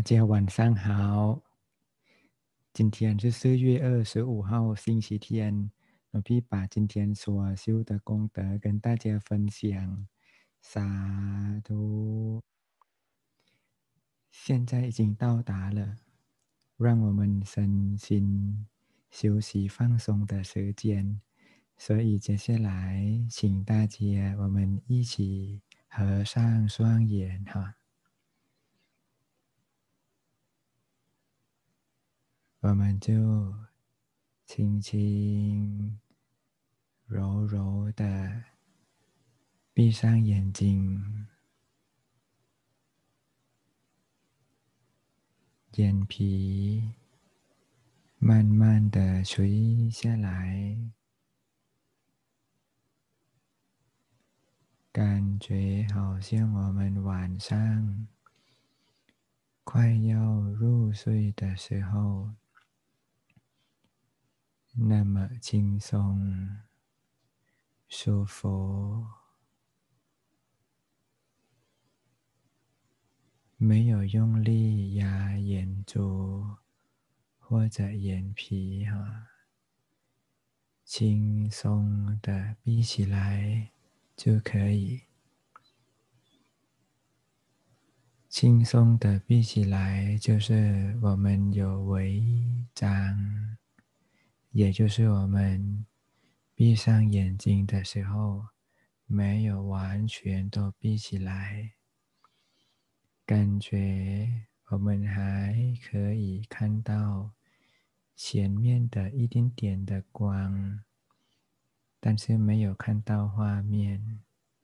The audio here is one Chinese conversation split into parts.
大家晚上好，今天是4月25号星期天，我必把今天所修的功德跟大家分享。洒图，现在已经到达了，让我们身心休息放松的时间。所以接下来，请大家我们一起合上双眼哈。我们就轻轻、柔柔的闭上眼睛，眼皮慢慢的垂下来，感觉好像我们晚上快要入睡的时候，那么轻松、舒服，没有用力压眼珠或者眼皮哈，轻松的闭起来就可以。轻松的闭起来，就是我们有微张，也就是我们闭上眼睛的时候，没有完全都闭起来，感觉我们还可以看到前面的一点点的光，但是没有看到画面。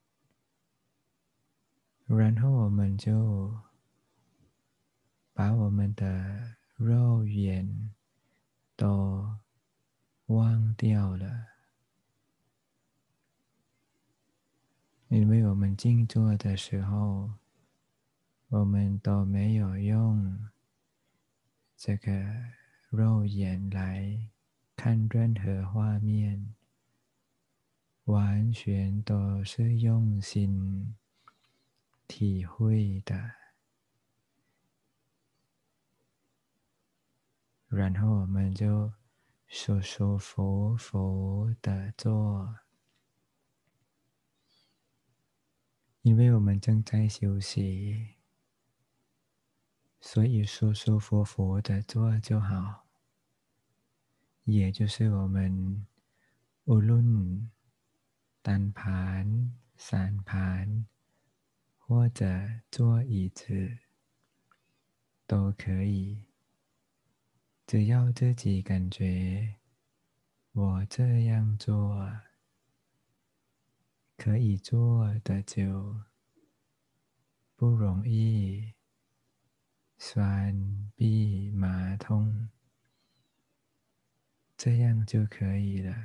然后我们就把我们的肉眼都忘掉了，因为我们静坐的时候，我们都没有用这个肉眼来看任何画面，完全都是用心体会的。然后我们就舒舒服服的做，因为我们正在休息，所以舒舒服服的做就好。也就是我们无论单盘、散盘或者坐椅子都可以，只要自己感觉我这样做可以做的就不容易酸闭麻痛，这样就可以了。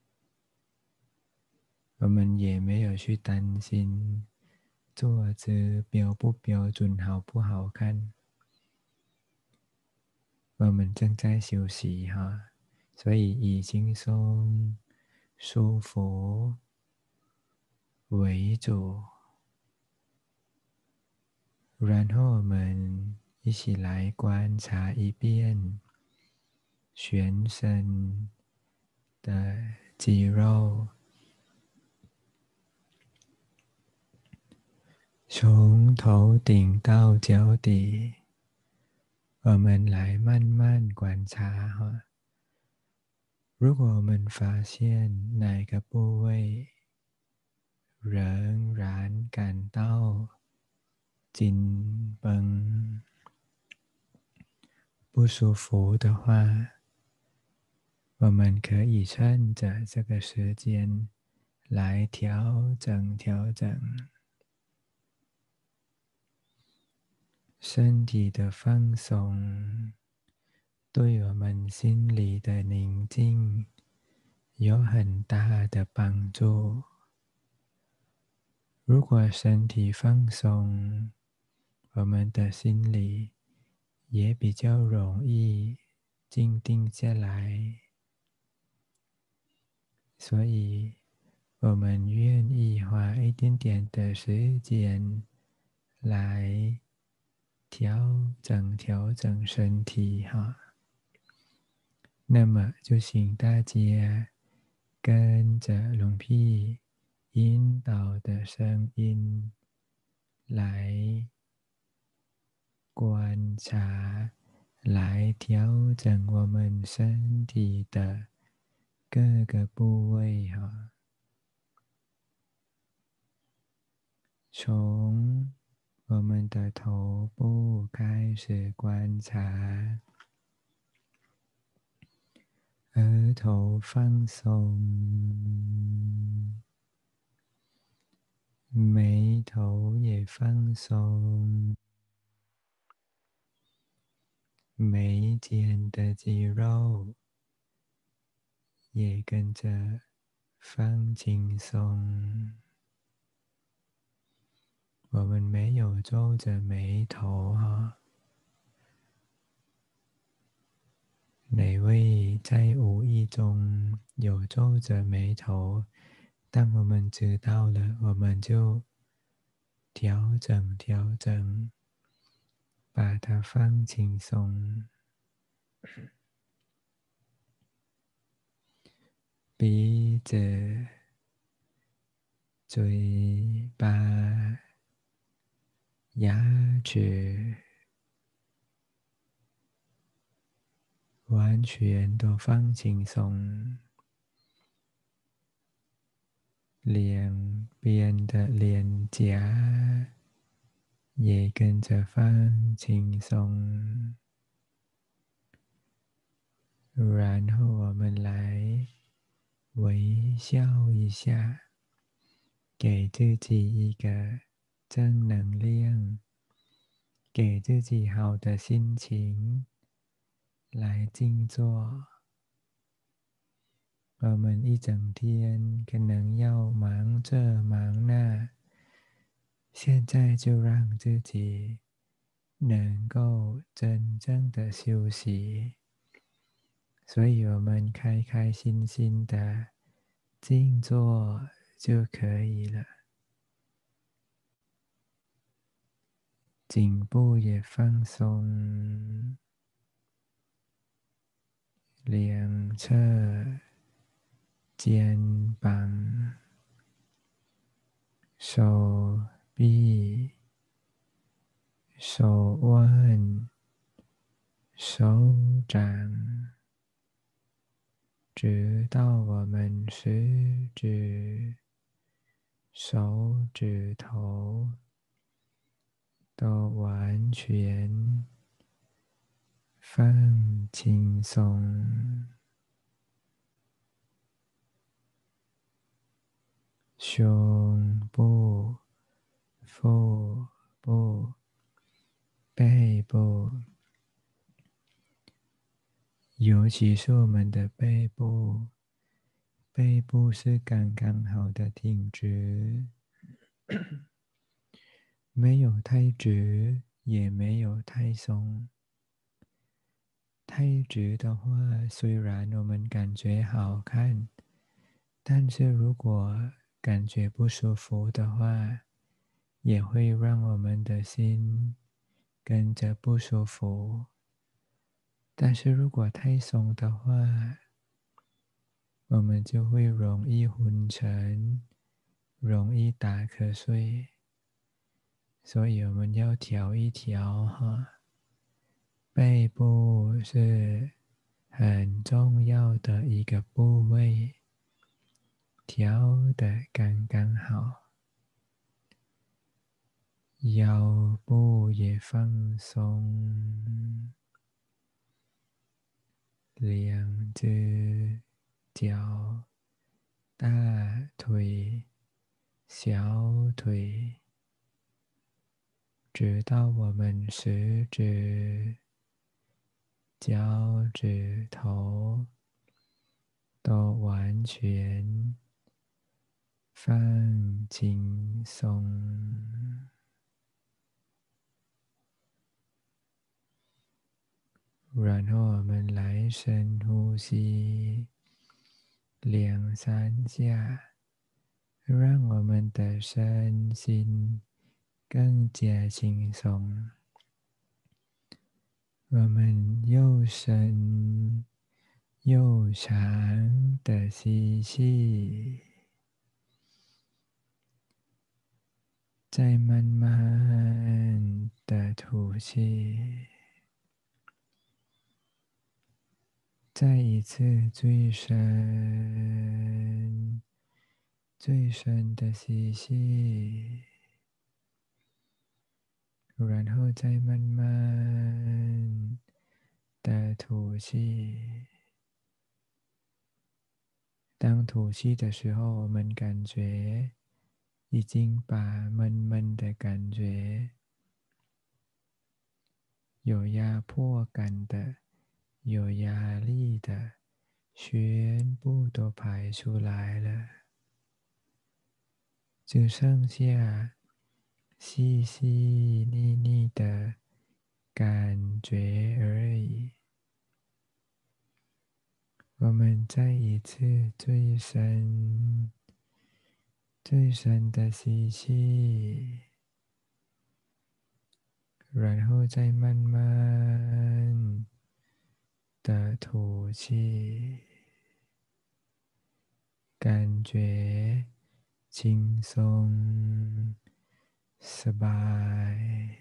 我们也没有去担心坐姿标不标准、好不好看。我们正在休息哈，所以以轻松、舒服为主。然后我们一起来观察一遍全身的肌肉，从头顶到脚底，我们来慢慢观察哈。如果我们发现哪个部位仍然感到紧绷、不舒服的话，我们可以趁着这个时间来调整调整身体的放松，对我们心里的宁静有很大的帮助。如果身体放松，我们的心里也比较容易静定下来。所以，我们愿意花一点点的时间来调整身体哈。那么就请大家跟着龙屁引导的声音来观察，来调整我们身体的各个部位哈。从我们的头部开始观察，额头放松，眉头也放松，眉间的肌肉也跟着放轻松。我们没有皱着眉头哈。哪位在无意中有皱着眉头？当我们知道了，我们就调整，把它放轻松。鼻子、嘴巴、牙齿完全都放轻松，两边的脸颊也跟着放轻松。然后我们来微笑一下，给自己一个正能量，给自己好的心情来静坐。我们一整天可能要忙这忙那，现在就让自己能够真正的休息，所以我们开开心心的静坐就可以了。颈部也放松，两侧肩膀、手臂、手腕、手掌，直到我们食指、手指头都完全放轻松。胸部、腹部、背部，尤其是我们的背部，背部是刚刚好的挺直，没有太直，也没有太松。太直的话，虽然我们感觉好看，但是如果感觉不舒服的话，也会让我们的心跟着不舒服。但是如果太松的话，我们就会容易昏沉，容易打瞌睡。所以我们要调一调哈。背部是很重要的一个部位，调得刚刚好。腰部也放松，两只脚、大腿、小腿，直到我们食指、脚趾头都完全放轻松。然后我们来深呼吸2-3下，让我们的身心更加轻松。 我们又深又长的吸气，再慢慢的吐气。再一次最深、最深的吸气，然后再慢慢的吐气。当吐气的时候，我们感觉已经把闷闷的感觉、有压迫感的、有压力的，全部都排出来了，只剩下细细腻腻的感觉而已。我们再一次最深、最深的吸气，然后再慢慢的吐气，感觉轻松、สบาย。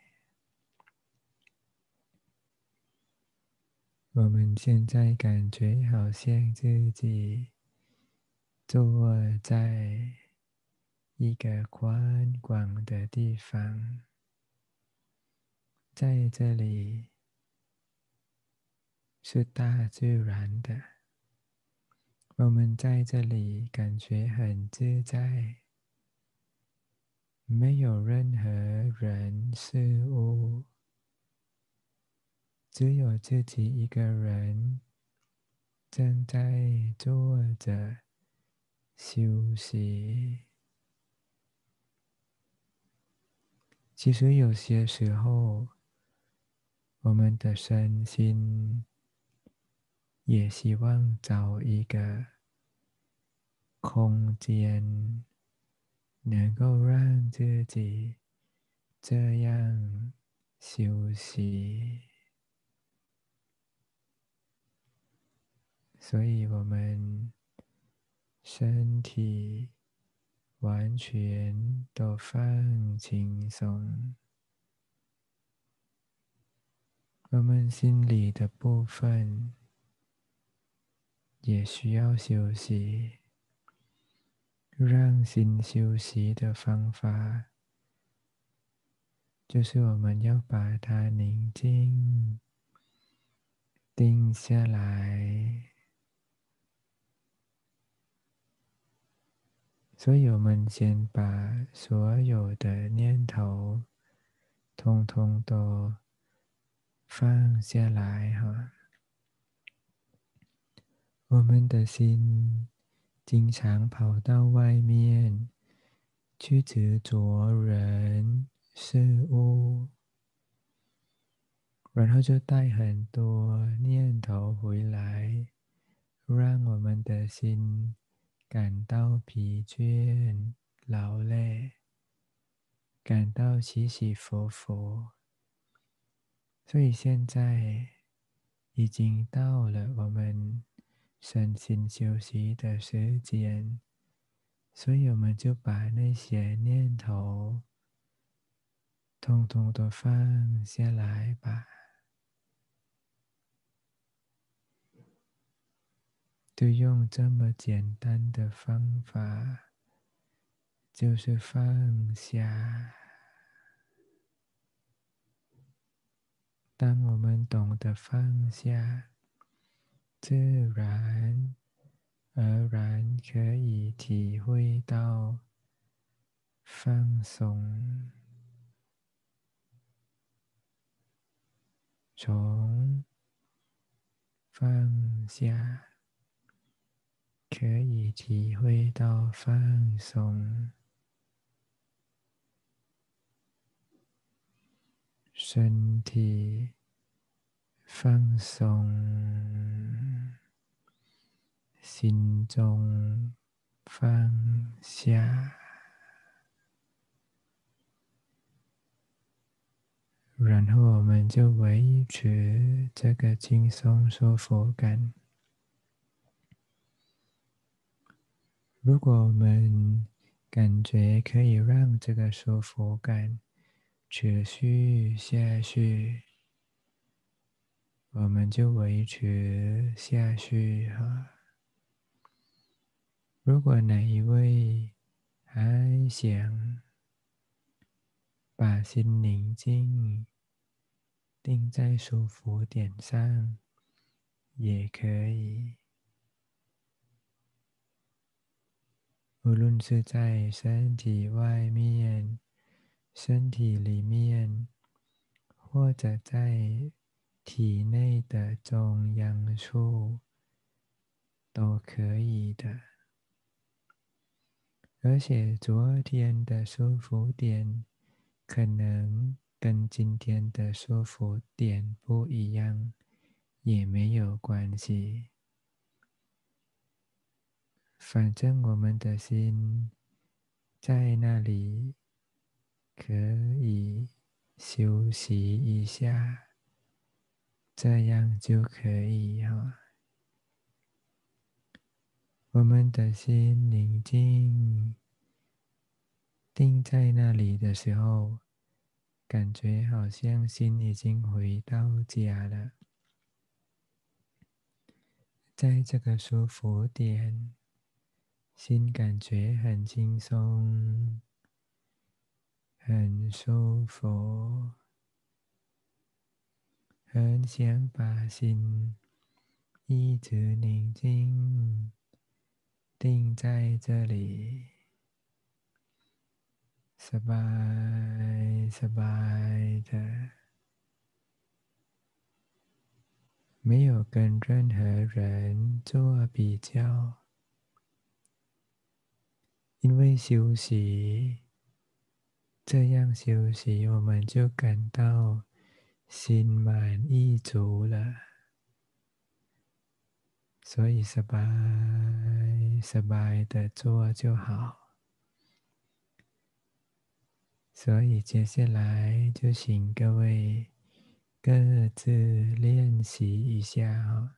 我们现在感觉好像自己坐在一个宽广的地方，在这里是大自然的，我们在这里感觉很自在，没有任何人事物，只有自己一个人正在坐着休息。其实有些时候，我们的身心也希望找一个空间，能够让自己这样休息。所以我们身体完全都放轻松，我们心里的部分也需要休息。让心休息的方法，就是我们要把它宁静、定下来。所以，我们先把所有的念头，通通都放下来哈。我们的心经常跑到外面去执着人事物，然后就带很多念头回来，让我们的心感到疲倦、劳累，感到起起伏伏。所以现在已经到了我们身心休息的时间，所以我们就把那些念头通通都放下来吧。就用这么简单的方法，就是放下。当我们懂得放下，自然而然可以体会到放松。从放下可以体会到放松，身体放松，心中放下， 然后我们就维持这个轻松舒服感。如果我们感觉可以让这个舒服感持续下去，我们就维持下去哈。如果哪一位还想把心宁静定在舒服点上，也可以。无论是在身体外面、身体里面，或者在体内的中央处，都可以的。而且昨天的舒服点可能跟今天的舒服点不一样，也没有关系。反正我们的心在那里可以休息一下，这样就可以哈。我们的心宁静，定在那里的时候，感觉好像心已经回到家了。在这个舒服点，心感觉很轻松，很舒服，很想把心一直宁静定在这里，สบายสบาย的，没有跟任何人做比较，因为休息，这样休息我们就感到心满意足了，所以สบายสบาย的做就好。所以接下来就请各位各自练习一下哈。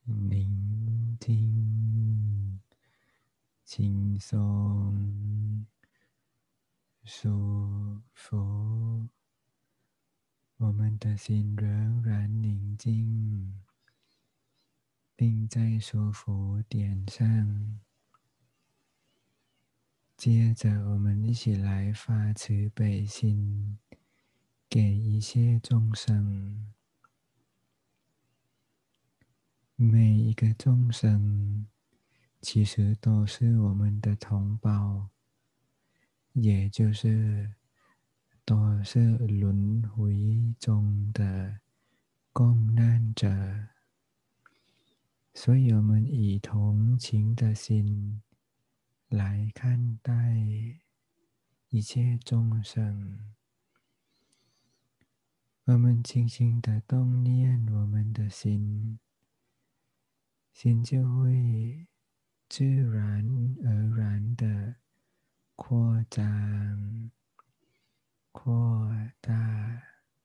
宁静、轻松、舒服，我们的心仍然宁静，并在舒服点上。接着，我们一起来发慈悲心，给一切众生。每一个众生其实都是我们的同胞，也就是都是轮回中的共难者，所以我们以同情的心来看待一切众生。我们轻轻的动念我们的心，心就会自然而然的扩张、扩大，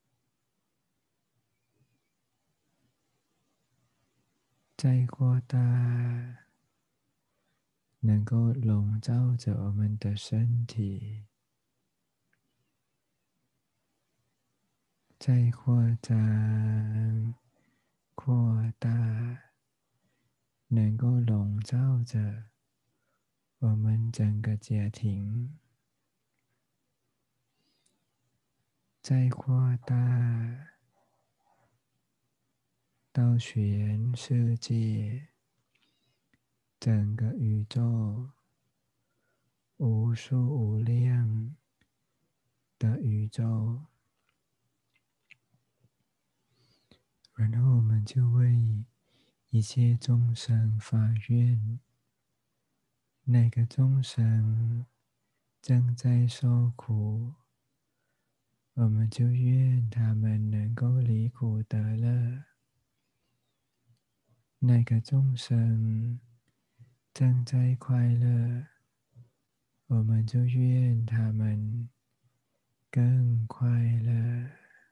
再扩大，能够笼罩着我们的身体，再扩张、扩大，能够笼罩着我们整个家庭，再扩大到全世界，整个宇宙，无数无量的宇宙，然后我们就为一切众生发愿，哪个众生正在受苦，我们就愿他们能够离苦得乐；哪个众生正在快乐，我们就愿他们更快乐。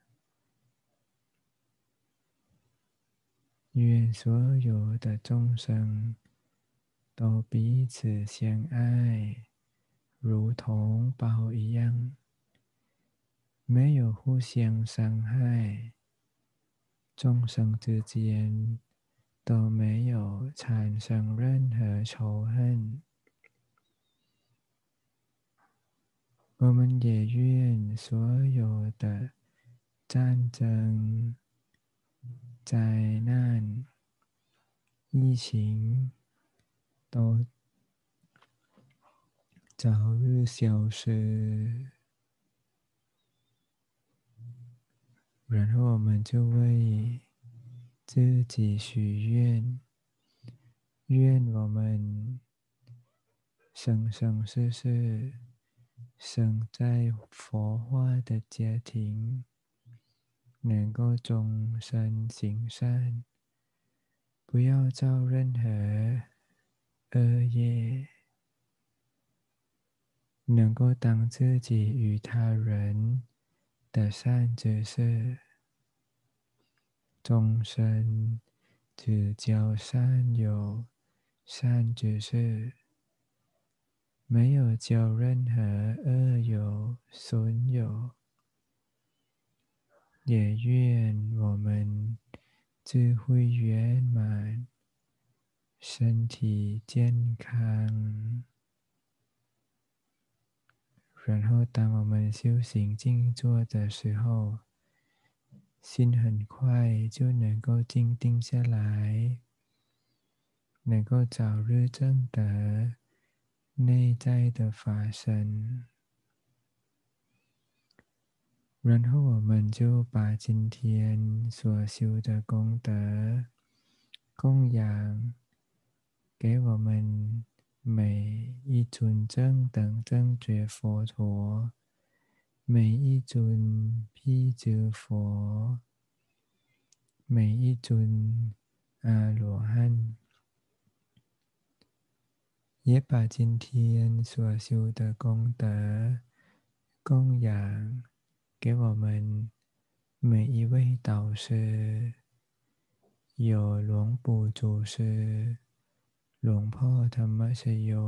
愿所有的众生都彼此相爱，如同宝一样，没有互相伤害，众生之间都没有产生任何仇恨。我们也愿所有的战争、灾难、疫情都早日消失，然后我们就为自己许愿，愿我们生生世世生在佛化的家庭，能够终身行善，不要造任何恶业，能够当自己与他人的善知识，终身只交善友、善知识，没有交任何恶友、损友。也愿我们智慧圆满，身体健康。然后，当我们修行静坐的时候，心很快就能够静定下来，能够早日证得内在的法身。然后我们就把今天所修的功德供养给我们每一尊正等正觉佛陀，每一尊辟支佛，每一尊阿罗汉，也把今天所修的功德供养给我们每一位导师， 有龙ปู่祖师、龙婆ธรรมชโย、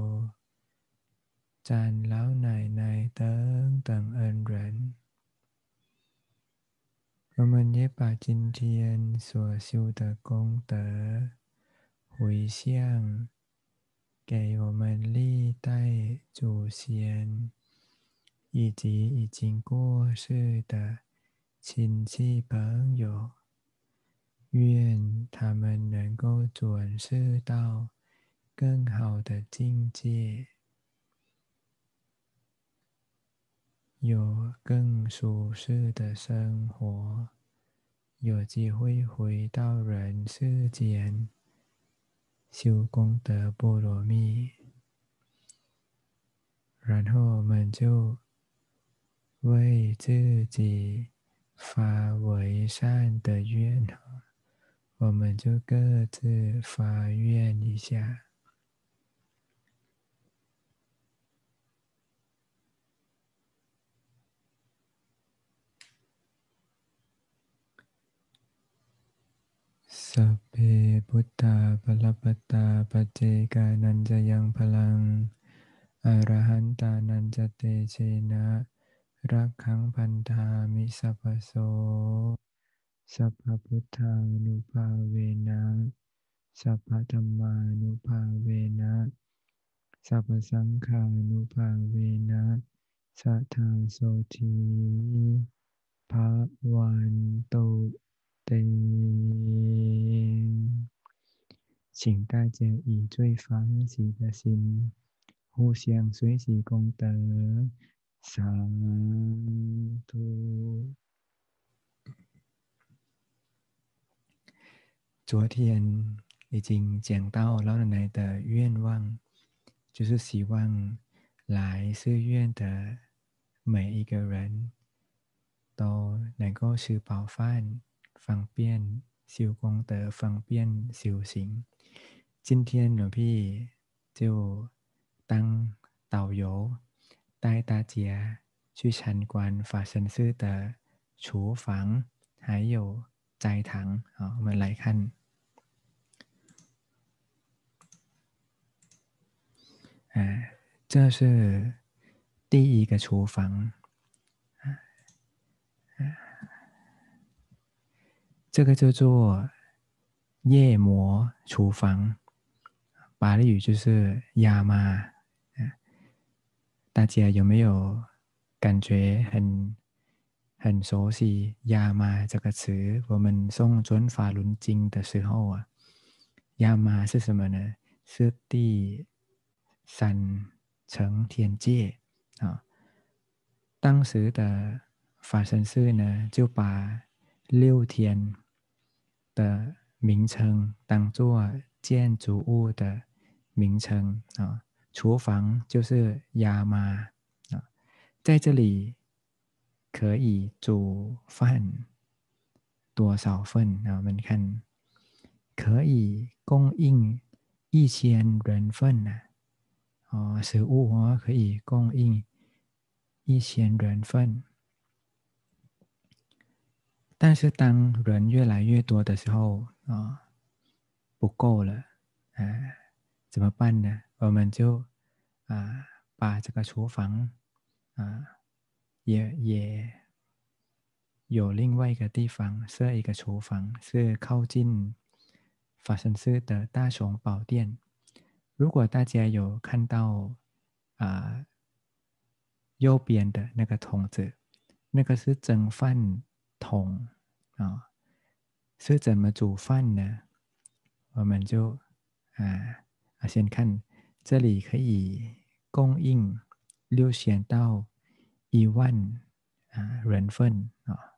站老奶奶等等恩人，我们也把今天所修的功德回向给我们历代祖先，以及已经过世的亲戚朋友，愿他们能够转世到更好的境界，有更舒适的生活，有机会回到人世间修功德波罗蜜，然后我们就为自己发为善的愿，我们就各自发愿一下。สัพเพพุทธาภลปตาปัจเจกานันจะยังพลังอรหันตานันจะเตเชนะรักขังพันธามิสัพพโสสัพพพุทธานุภาเวนะสัพพธัมมานุภาเวนะสัพพสังฆานุภาเวนะสัทธาโสธีภะวันตุเต请大家以最欢喜的心，互相随喜功德，上图。昨天已经讲到老奶奶的愿望，就是希望来寺院的每一个人都能够吃饱饭，方便修功德，方便修行。今天หลวงพี่就当导游，带大家去参观法身寺的厨房，还有斋堂。好，我们来看。这是第一个厨房。这个叫做夜魔厨房，巴利语就是亚妈。大家有没有感觉很熟悉亚妈这个词？我们诵准法轮经的时候啊，亚妈是什么呢？是第三层天界啊。当时的法身寺呢，就把六天的名称当做建筑物的名称啊。厨房就是亚妈啊，在这里可以煮饭多少份啊？我们看，可以供应1000人份呢。食物可以供应1000人份。但是当人越来越多的时候不够了，怎么办呢？我们就把这个厨房也有另外一个地方设一个厨房，是靠近法身寺的大雄宝殿。如果大家有看到右边的那个桶子，那个是蒸饭桶是怎么煮饭呢？我们就先看这里可以供应6000到10000人份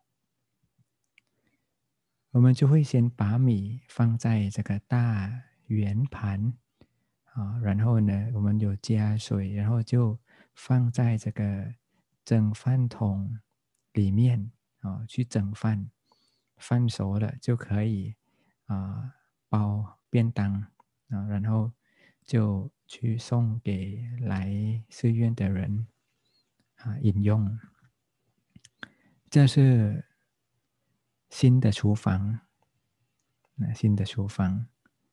我们就会先把米放在这个大圆盘然后呢，我们有加水，然后就放在这个蒸饭桶里面去蒸饭，饭熟了就可以包便当然后就去送给来寺院的人饮用。这是新的厨房。 新的厨房。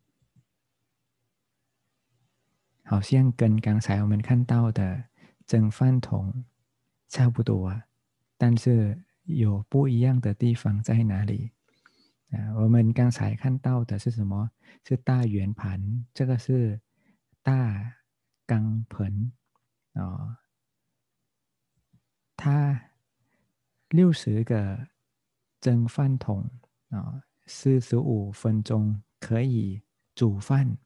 好像跟刚才我们看到的蒸饭桶差不多，但是有不一样的地方在哪里？我们刚才看到的是什么？是大圆盘，这个是大钢盆啊、它60个蒸饭桶45分钟可以煮饭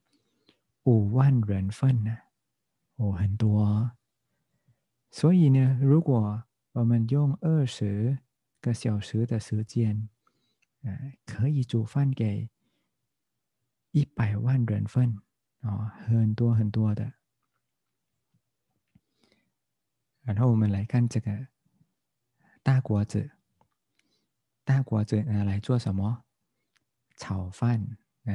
5万人份呢，很多哦。所以呢，如果我们用20个小时的时间，可以煮饭给100万人份很多很多的。然后我们来看这个大锅子，大锅子拿来做什么？炒饭。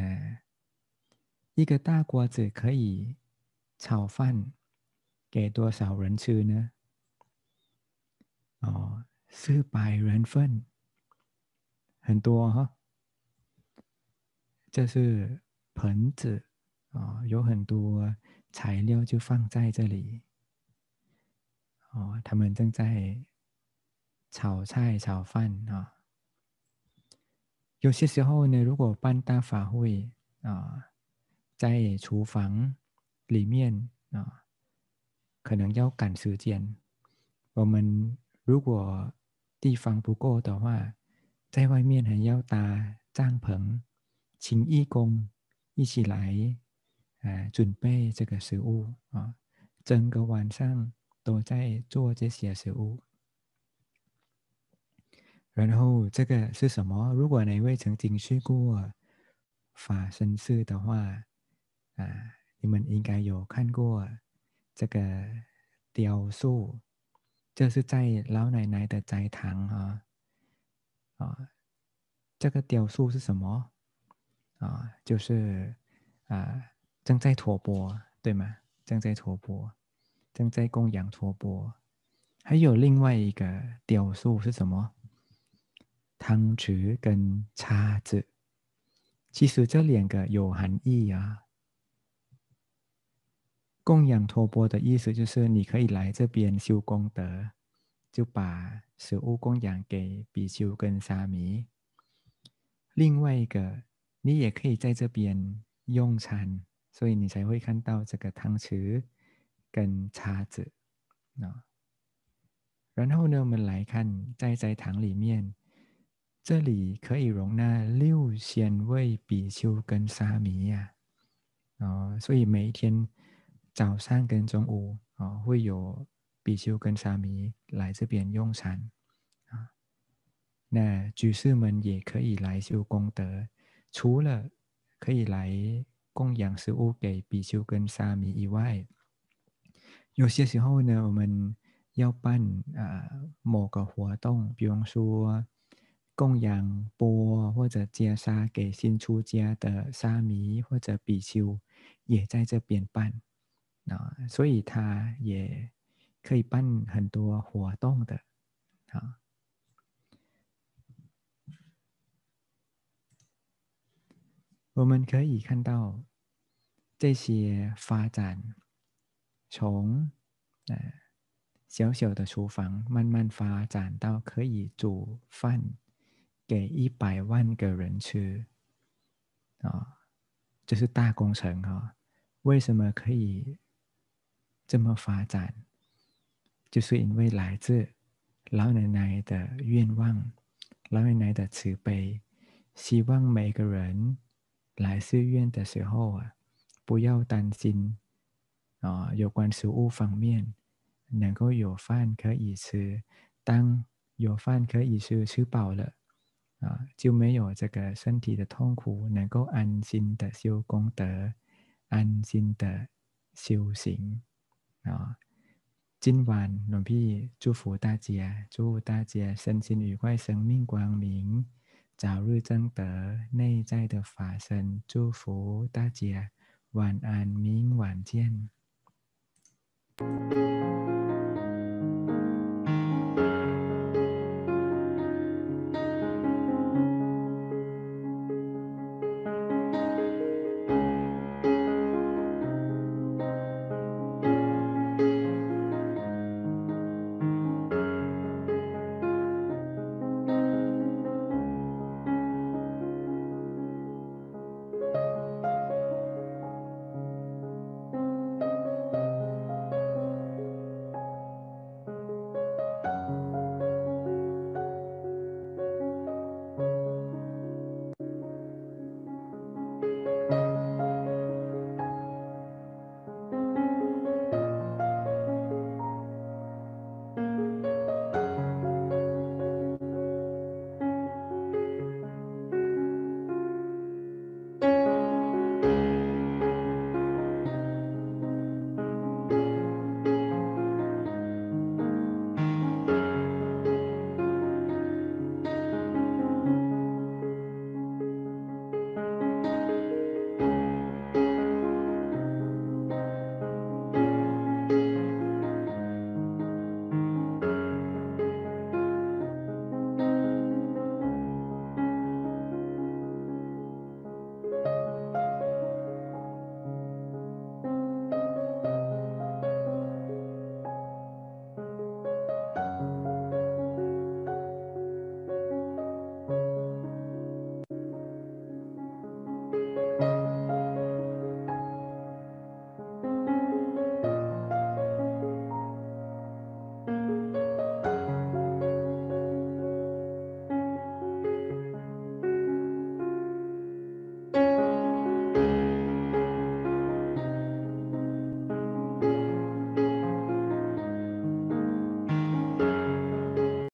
一个大锅子可以炒饭给多少人吃呢？400人份，很多哈。这是盆子有很多材料就放在这里他们正在炒菜炒饭有些时候呢，如果办大法会在厨房里面可能要赶时间。我们如果地方不够的话，在外面还要搭帐篷，请义工一起来准备这个食物整个晚上都在做这些食物。然后这个是什么？如果哪位曾经去过法身寺的话，你们应该有看过这个雕塑，这是在老奶奶的斋堂这个雕塑是什么就是正在托钵，对吗？正在托钵，正在供养托钵。还有另外一个雕塑是什么？汤匙跟叉子。其实这两个有含义供养托钵的意思就是你可以来这边修功德，就把食物供养给比丘跟沙弥。另外一个，你也可以在这边用餐，所以你才会看到这个汤匙跟叉子然后呢，我们来看在斋堂里面，这里可以容纳6000位比丘跟沙弥所以每一天早上跟中午会有比丘跟沙弥来这边用餐那居士们也可以来修功德，除了可以来供养食物给比丘跟沙弥以外，有些时候呢，我们要办某个活动，比方说供养钵或者袈裟给新出家的沙弥或者比丘，也在这边办所以他也可以办很多活动的我们可以看到这些发展，从小小的厨房慢慢发展到可以煮饭给100万个人吃这是大工程为什么可以这么发展？就是因为来自老奶奶的愿望，老奶奶的慈悲，希望每个人来寺院的时候不要担心有关食物方面，能够有饭可以吃。当有饭可以吃，吃饱了就没有这个身体的痛苦，能够安心的修功德，安心的修行今晚หลวงพี่祝福大家，祝大家身心愉快，生命光明，早日增得内在的法身。祝福大家晚安，明晚见。